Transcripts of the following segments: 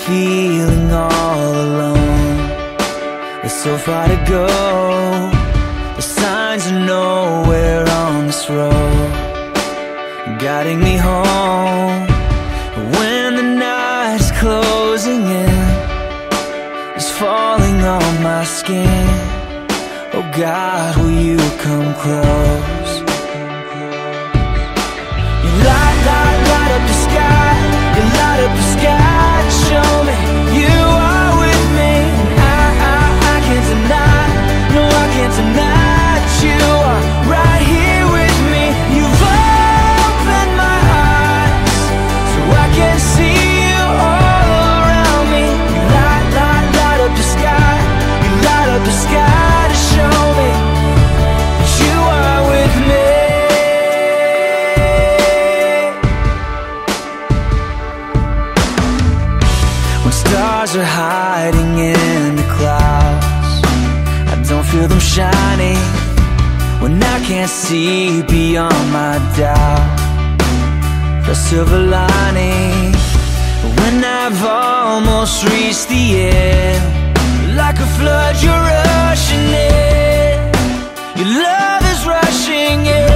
feeling all alone. There's so far to go, the signs are nowhere on this road, guiding me home. When the night's closing in, it's falling on my skin. Oh God, will you come close? You light up the sky. You light up the sky to show me you are with me. I can't deny, no I can't deny that you are right here with me. You've opened my eyes so I can see you all around me. You light up the sky. You light up the sky to show me that you are with me. Stars are hiding in the clouds, I don't feel them shining. When I can't see beyond my doubt, the silver lining. When I've almost reached the end, like a flood you're rushing in. Your love is rushing in.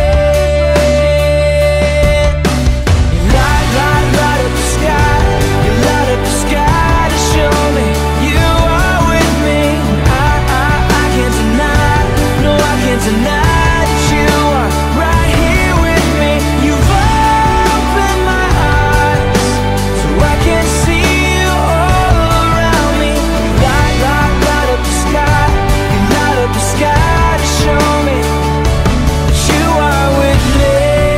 You light up the sky. You light up the sky to show me you are with me. I can't deny, no I can't deny that you are right here with me. You've opened my eyes so I can see you all around me. You light up the sky. You light up the sky to show me that you are with me.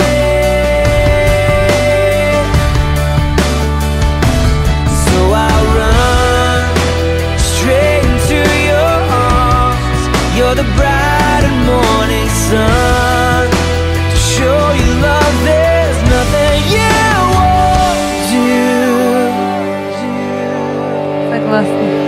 So I'll run straight into your arms. You're the bright and morning sun. To show you love, there's nothing you won't do. Согласна.